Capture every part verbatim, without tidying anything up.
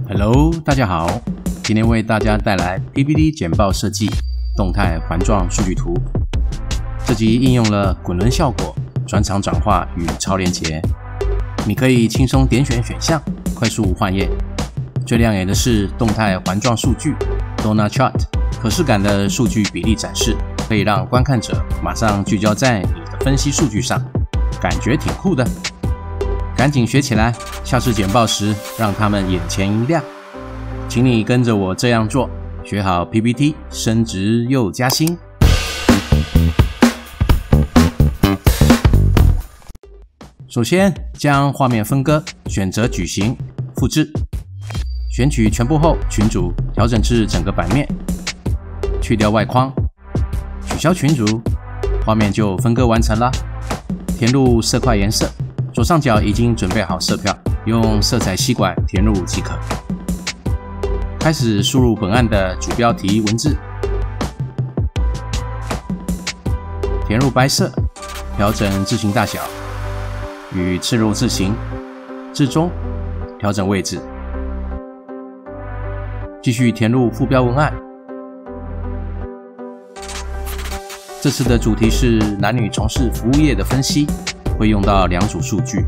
Hello， 大家好，今天为大家带来 P P T 简报设计动态环状数据图。这集应用了滚轮效果、转场转化与超连结。你可以轻松点选选项，快速换页。最亮眼的是动态环状数据 Donut Chart， 可视感的数据比例展示，可以让观看者马上聚焦在你的分析数据上，感觉挺酷的。赶紧学起来，下次简报时让他们眼前一亮。请你跟着我这样做，学好 P P T， 升职又加薪。首先将画面分割，选择矩形，复制，选取全部后，群组调整至整个版面，去掉外框，取消群组，画面就分割完成了。填入色块颜色。左上角已经准备好色票，用色彩吸管填入即可。开始输入本案的主标题文字，填入白色，调整字形大小与刺入字形，至中，调整位置。继续填入副标文案。这次的主题是男女从事服务业的分析。会用到两组数据。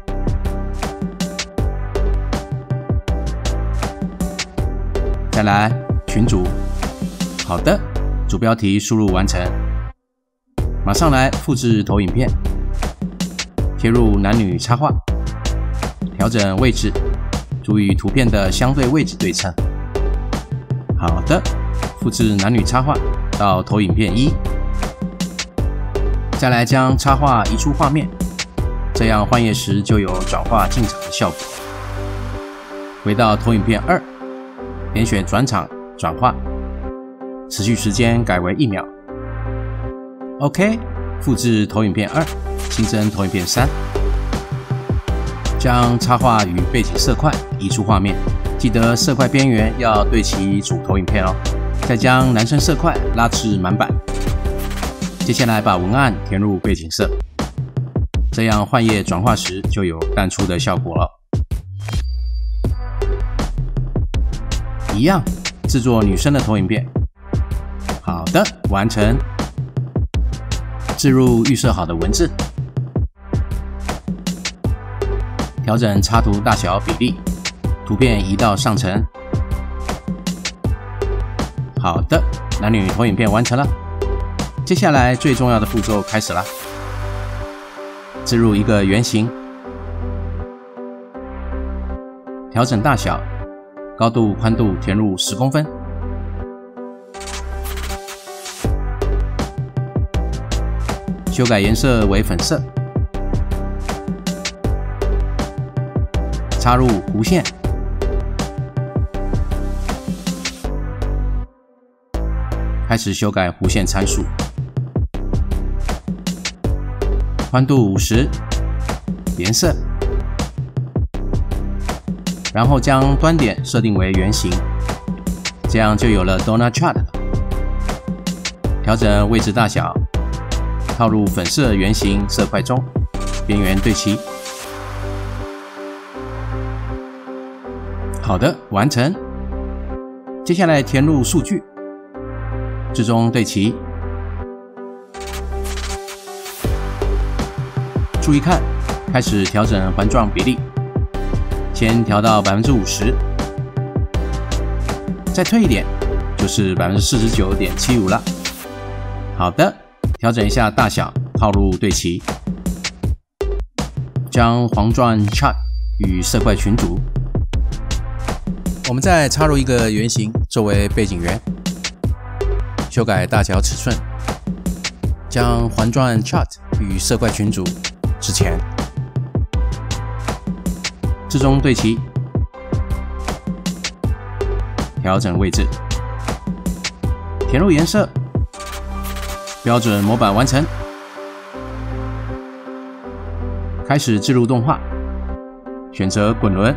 再来群组，好的，主标题输入完成。马上来复制投影片，贴入男女插画，调整位置，注意图片的相对位置对称。好的，复制男女插画到投影片一，再来将插画移出画面。这样换页时就有转化进场的效果。回到投影片二，点选转场转化，持续时间改为一秒。OK， 复制投影片二，新增投影片三，将插画与背景色块移出画面，记得色块边缘要对齐主投影片哦。再将男生色块拉至满版。接下来把文案填入背景色。这样换页转化时就有淡出的效果了。一样，制作女生的投影片。好的，完成。置入预设好的文字，调整插图大小比例，图片移到上层。好的，男女投影片完成了。接下来最重要的步骤开始了。置入一个圆形，调整大小，高度、宽度填入十公分，修改颜色为粉色，插入弧线，开始修改弧线参数。宽度五十，颜色，然后将端点设定为圆形，这样就有了 Donut Chart 了。调整位置大小，套入粉色圆形色块中，边缘对齐。好的，完成。接下来填入数据，至中对齐。注意看，开始调整环状比例，先调到 百分之五十， 再退一点，就是 百分之四十九点七五 了。好的，调整一下大小，套入对齐，将黄状 chart 与色块群组。我们再插入一个圆形作为背景圆，修改大小尺寸，将环状 chart 与色块群组之前，至中对齐，调整位置，填入颜色，标准模板完成。开始置入动画，选择滚轮，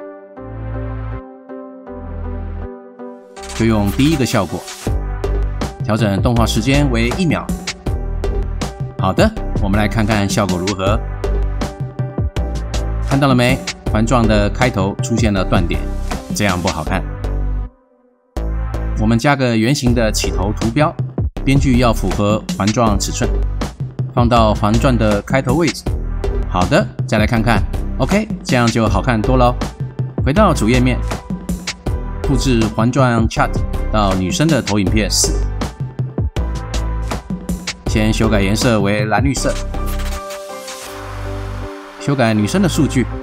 就用第一个效果，调整动画时间为一秒。好的，我们来看看效果如何。看到了没？环状的开头出现了断点， 这样不好看。我们加个圆形的起头图标，边距要符合环状尺寸，放到环状的开头位置。好的，再来看看 ，OK， 这样就好看多了。回到主页面，复制环状 chart 到女生的投影片四，先修改颜色为蓝绿色，修改女生的数据，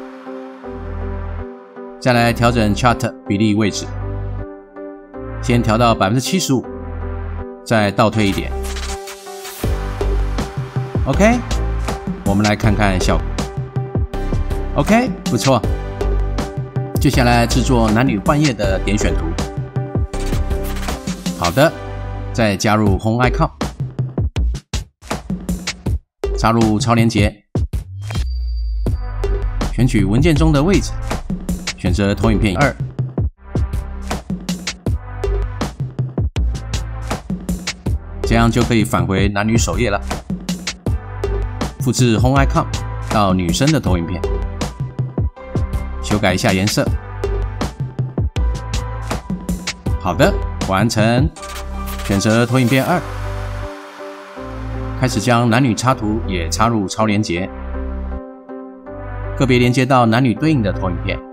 再来调整 chart 比例位置，先调到 百分之七十五， 再倒退一点。OK， 我们来看看效果。OK， 不错。接下来制作男女换页的点选图。好的，再加入 Home Icon， 插入超连结，选取文件中的位置，选择投影片二。这样就可以返回男女首页了。复制 Home Icon 到女生的投影片，修改一下颜色。好的，完成。选择投影片二，开始将男女插图也插入超连结，个别连接到男女对应的投影片。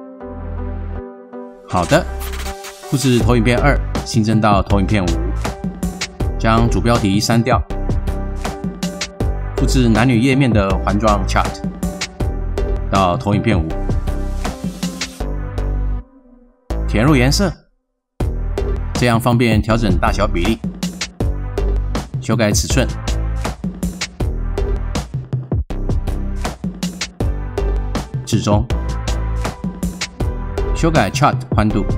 好的，复制投影片二，新增到投影片五，将主标题删掉。复制男女页面的环状 chart 到投影片五，填入颜色，这样方便调整大小比例，修改尺寸，置中，修改 chart 宽度，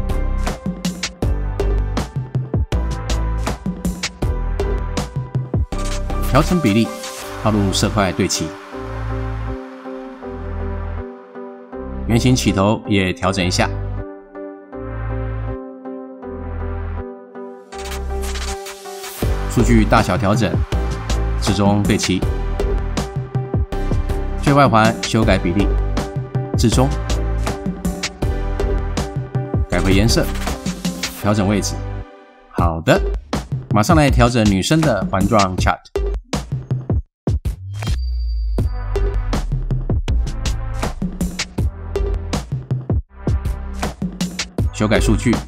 调整比例。套入色块对齐，圆形起头也调整一下，数据大小调整，置中对齐，最外环修改比例，置中，改回颜色，调整位置。好的，马上来调整女生的环状 chart。修改数据，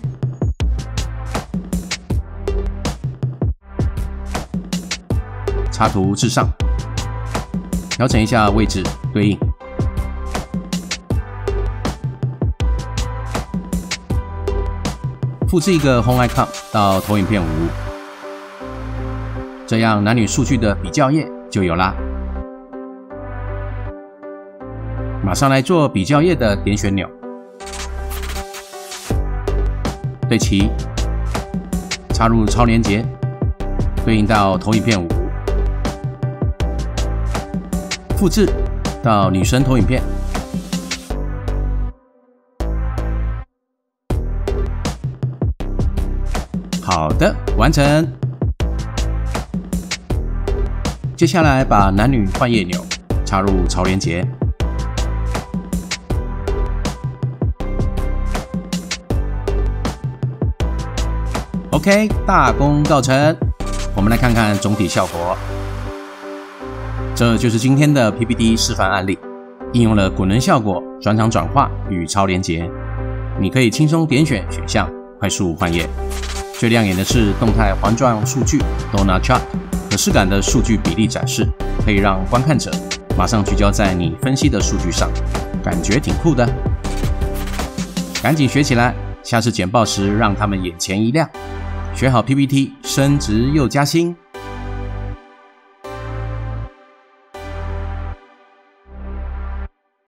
插图至上，调整一下位置对应。复制一个 Home Icon 到投影片五，这样男女数据的比较页就有啦。马上来做比较页的点选钮。对齐，插入超连结，对应到投影片五，复制到女生投影片，好的，完成。接下来把男女换页钮插入超连结。OK， 大功告成。我们来看看总体效果。这就是今天的 P P T 示范案例，应用了滚轮效果、转场转化与超连结。你可以轻松点选选项，快速换页。最亮眼的是动态环状数据 Donut Chart， 可视感的数据比例展示，可以让观看者马上聚焦在你分析的数据上，感觉挺酷的。赶紧学起来，下次简报时让他们眼前一亮。学好 P P T， 升职又加薪。